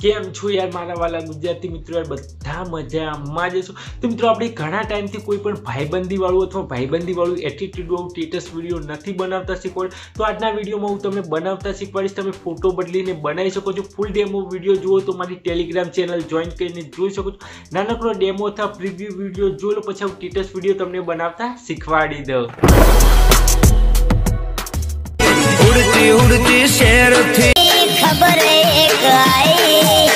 કેમ છો યાર મારા વાલા ગુજરાતી મિત્રો? યાર બધા મજામાં જ છો? તો મિત્રો આપણે ઘણા ટાઈમથી કોઈ પણ ભાઈબંધી વાળું અથવા ભાઈબંધી વાળું એટીટ્યુડ વાળું સ્ટેટસ વિડીયો નથી બનાવતા શીખવાડ. તો આજના વિડીયોમાં હું તમને બનાવતા શીખવાડીશ. તમે ફોટો બદલીને બનાવી શકો છો. ફૂલ ડેમો વિડીયો જુઓ તો મારી ટેલિગ્રામ ચેનલ જોઈન કરીને જોઈ શકો છો. નાનકડો ડેમો અથવા પ્રીવ્યુ વિડીયો જોઈ લો, પછી હું સ્ટેટસ વિડીયો તમને બનાવતા શીખવાડી દઉં. उड़ती उड़ती शेर थी खबर एक आई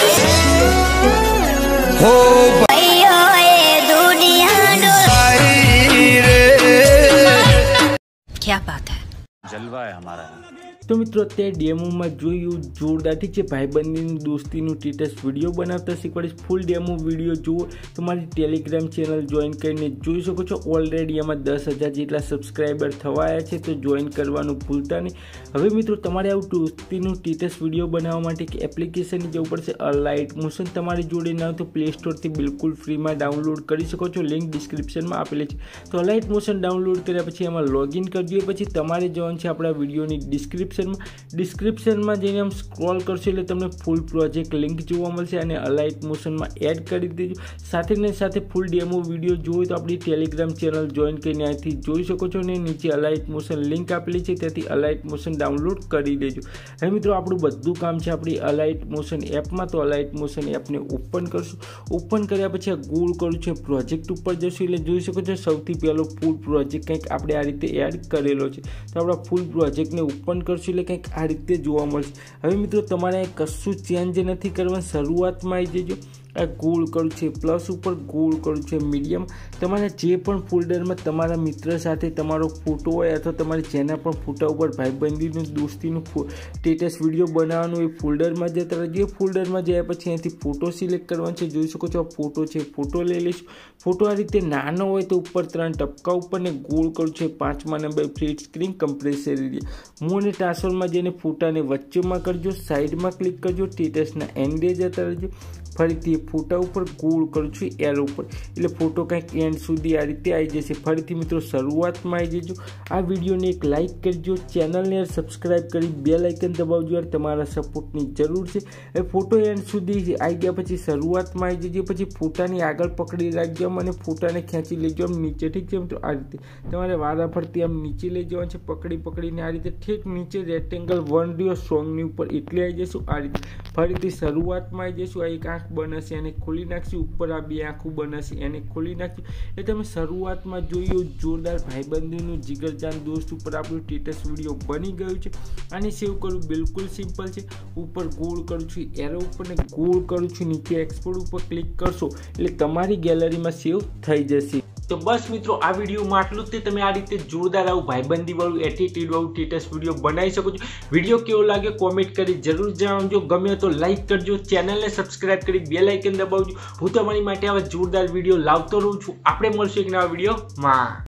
हो भाइयों ये दुनिया भाई रे। क्या बात है, जलवा है हमारा. તો મિત્રો અત્યારે ડેમોમાં જોયું જોરદારથી છે ભાઈબંધીની દોસ્તીનું સ્ટેટસ વિડીયો બનાવતા શીખવાડીશ. ફૂલ ડેમો વિડીયો જુઓ તો મારી ટેલિગ્રામ ચેનલ જોઈન કરીને જોઈ શકો છો. ઓલરેડી એમાં 10,000 જેટલા સબસ્ક્રાઈબર થવાયા છે, તો જોઈન કરવાનું ભૂલતા નહીં. હવે મિત્રો તમારે આવું દોસ્તીનું સ્ટેટસ વિડીયો બનાવવા માટે એક એપ્લિકેશનની જવું પડશે. અલાઇટ મોશન તમારી જોડે ના તો પ્લે સ્ટોરથી બિલકુલ ફ્રીમાં ડાઉનલોડ કરી શકો છો. લિંક ડિસ્ક્રિપ્શનમાં આપેલી છે. તો અલાઇટ મોશન ડાઉનલોડ કર્યા પછી એમાં લોગિન કરજો. પછી તમારે જવાનું છે આપણા વિડીયોની ડિસ્ક્રિપ્શનમાં જઈને આમ સ્ક્રોલ કરશો એટલે તમને ફૂલ પ્રોજેક્ટ લિંક જોવા મળશે અને અલાઇટ મોશનમાં એડ કરી દેજો. સાથે ને સાથે ફૂલ ડેમો વિડીયો જોવો તો આપણી ટેલિગ્રામ ચેનલ જોઈન કરીને અહીંથી જોઈ શકો છો. ને નીચે અલાઇટ મોશન લિંક આપેલી છે, ત્યાંથી અલાઇટ મોશન ડાઉનલોડ કરી દેજો. હવે મિત્રો આપણું બધું કામ છે આપણી અલાઇટ મોશન એપમાં. તો અલાઇટ મોશન એપને ઓપન કરશું. ઓપન કર્યા પછી આ ગોળ કરું છે પ્રોજેક્ટ ઉપર જશું એટલે જોઈ શકો છો સૌથી પહેલો ફૂલ પ્રોજેક્ટ કંઈક આપણે આ રીતે એડ કરેલો છે. તો આપણા ફૂલ પ્રોજેક્ટને ઓપન કરશું એટલે કંઈક આ રીતે જોવા મળશે. હવે મિત્રો તમારે કશું ચેન્જ નથી કરવાનું. શરૂઆતમાં આવી જજો. આ ગોળ કરું છે પ્લસ ઉપર ગોળ કરું છે મીડિયમ. તમારે જે પણ ફોલ્ડરમાં તમારા મિત્ર સાથે તમારો ફોટો હોય અથવા તમારે જેના પણ ફોટા ઉપર ભાઈબંધીનું દોસ્તીનું સ્ટેટસ વિડીયો બનાવવાનું એ ફોલ્ડરમાં જતા રહેજો. ફોલ્ડરમાં ગયા પછી અહીંથી ફોટો સિલેક્ટ કરવાનો છે. જોઈ શકો છો આ ફોટો છે, ફોટો લઈ લઈશું. ફોટો આ રીતે નાનો હોય તો ઉપર 3 ટપકા ઉપર ને ગોળ કરું છે 5મા number free screen compressor area. Move અને ટ્રાન્સફરમાં જઈને ફોટાને વચ્ચેમાં કરજો, સાઈડમાં ક્લિક કરજો, સ્ટેટસના એન્ડે જતા રહેજો. ફરીથી ફોટા ઉપર ગોળ કરું છું એરો ઉપર એટલે ફોટો કંઈક એન્ડ સુધી આ રીતે આવી જશે. ફરીથી મિત્રો શરૂઆતમાં આવી જજો. આ વિડીયોને એક લાઇક કરજો, ચેનલને સબસ્ક્રાઈબ કરી બેલ આઇકન દબાવજો. યાર તમારા સપોર્ટની જરૂર છે. એ ફોટો એન્ડ સુધી આવી ગયા પછી શરૂઆતમાં આવી જજો. પછી ફોટાની આગળ પકડી રાખજો અને ફોટાને ખેંચી લેજો આમ નીચે. ઠીક છે મિત્રો? આ રીતે તમારે વારા ફરતી આમ નીચે લઈ જવાનું છે. પકડીને આ રીતે ઠીક નીચે રેક્ટેંગલ 1 રહ્યો સોંગની ઉપર એટલે આવી જશું આ રીતે. ફરીથી શરૂઆતમાં આવી જશું. આ એક આંખ બનશે એને ખોલી નાખશું. ઉપર આ 2 આંખો બનશે એને ખોલી નાખશું. એ તમે શરૂઆતમાં જોયું જોરદાર ભાઈબંધીનું જીગરજાન દોસ્ત ઉપર આપણું સ્ટેટસ વિડીયો બની ગયું છે. આને સેવ કરવું બિલકુલ સિમ્પલ છે. ઉપર ગોળ કરું છું એરો ઉપર ને ગોળ કરું છું નીચે એક્સપોર્ટ ઉપર ક્લિક કરશો એટલે તમારી ગેલેરીમાં સેવ થઈ જશે. તો બસ મિત્રો આ વિડીયોમાં આટલું જ. તમે આ રીતે જોરદાર આવું ભાઈબંધી વાળું એટીટ્યુડ વાળું સ્ટેટસ વિડીયો બનાવી શકો છો. વિડીયો કેવો લાગે કોમેન્ટ કરી જરૂર જણાવજો. ગમે તો લાઈક કરજો, ચેનલને સબસ્ક્રાઇબ કરી બેલ આઇકન દબાવજો. હું તમારી માટે આવા જોરદાર વિડીયો લાવતો રહું છું. આપણે મળશું એક નવા વિડીયોમાં.